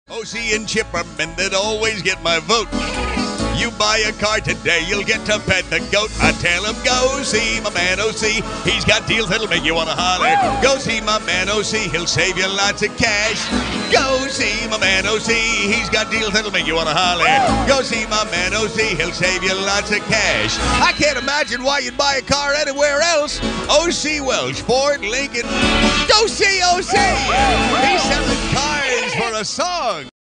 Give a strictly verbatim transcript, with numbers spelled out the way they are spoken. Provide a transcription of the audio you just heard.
O C and Chipperman that always get my vote. You buy a car today, you'll get to pet the goat. I tell him, go see my man O C. He's got deals that'll make you want to holler. Go see my man O C, he'll save you lots of cash. Go see my man O C, he's got deals that'll make you want to holler. Go see my man O C, he'll save you lots of cash. I can't imagine why you'd buy a car anywhere else. O C Welch, Ford, Lincoln. Go see O C! He's selling cars for a song.